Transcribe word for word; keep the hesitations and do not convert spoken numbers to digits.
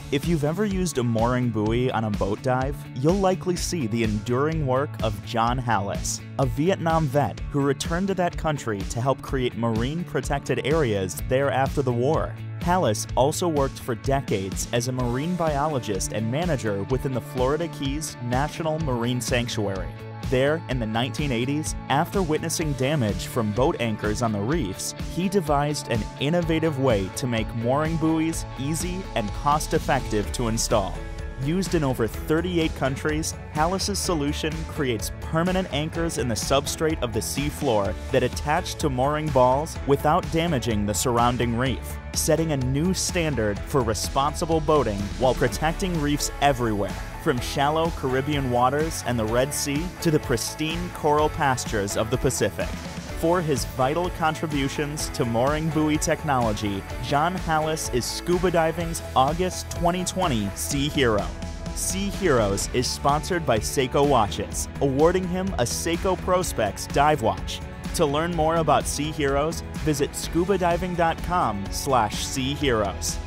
If you've ever used a mooring buoy on a boat dive, you'll likely see the enduring work of John Hallis, a Vietnam vet who returned to that country to help create marine protected areas there after the war. Hallis also worked for decades as a marine biologist and manager within the Florida Keys National Marine Sanctuary. There, in the nineteen eighties, after witnessing damage from boat anchors on the reefs, he devised an innovative way to make mooring buoys easy and cost-effective to install. Used in over thirty-eight countries, Hallis's solution creates permanent anchors in the substrate of the seafloor that attach to mooring balls without damaging the surrounding reef, setting a new standard for responsible boating while protecting reefs everywhere, from shallow Caribbean waters and the Red Sea to the pristine coral pastures of the Pacific. For his vital contributions to mooring buoy technology, John Hallis is scuba diving's August twenty twenty Sea Hero. Sea Heroes is sponsored by Seiko Watches, awarding him a Seiko Prospex Dive Watch. To learn more about Sea Heroes, visit scuba diving dot com slash sea heroes.